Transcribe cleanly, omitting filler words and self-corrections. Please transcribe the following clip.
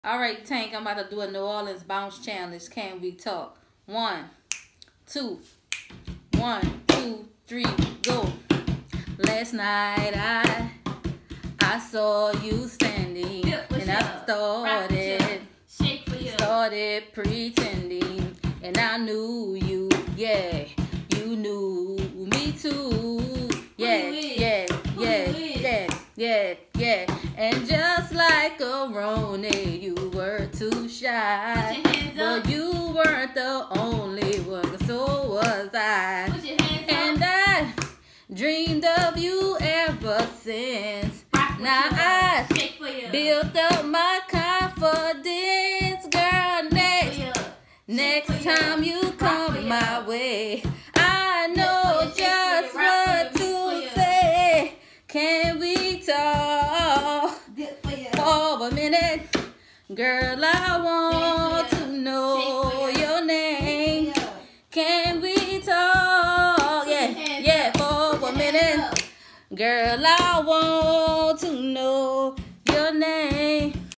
All right, Tank, I'm about to do a New Orleans bounce challenge. Can we talk? 1, 2, 1, 2, 3, go. Last night I saw you standing, and I started pretending, and I knew you, yeah, you knew me too, yeah, and just like a Roni, you were too shy, but you weren't the only one, so was I, and I dreamed of you ever since. Now I built up my confidence, girl. Next time you come my way, I know just what to say. Can we talk for a minute? Girl, I want to know your name. Can we talk? Yeah, for a minute. Girl, I want to know your name.